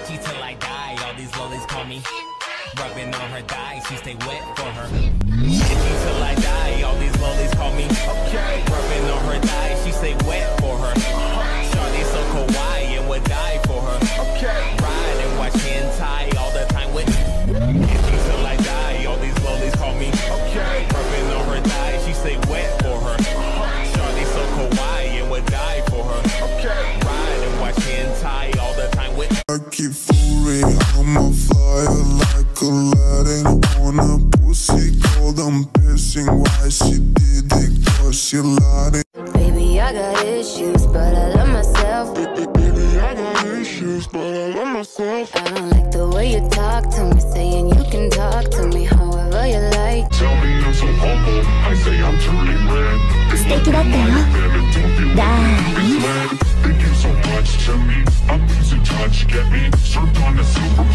Itchy till I die, all these lollies call me. Rubbing on her thighs, she stay wet for her. Itchy till I die, all these lollies call me. Okay. Rubbing on her thighs, she stay wet for her. Shawty so kawaii and would die for her. Okay. Ride and watch hentai all the time with. Itchy till I die, all these lollies call me. Okay. Rubbing on her thighs, she stay wet for her. Shawty so kawaii and would die for her. Okay. Ride and watch hentai all the time with. I keep fooling, I'm a fire like Aladdin on a pussy cold. I'm pissing why she did it, cause she lied it. Baby, I got issues, but I love myself. Baby, I got issues, but I love myself. I don't like the way you talk to me, saying you can talk to me however you like. Tell me I'm so humble, I say I'm turning red. 素敵だったよ。ダーリン。 Thank you so much to me. I'm losing touch, get me served on a silver